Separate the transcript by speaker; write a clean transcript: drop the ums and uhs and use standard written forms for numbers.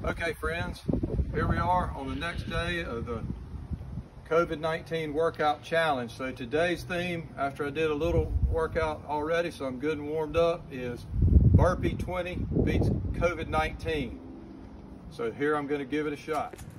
Speaker 1: Okay friends, here we are on the next day of the COVID-19 workout challenge. So today's theme, after I did a little workout already, so I'm good and warmed up, is burpee 20 beats COVID-19. So here I'm going to give it a shot.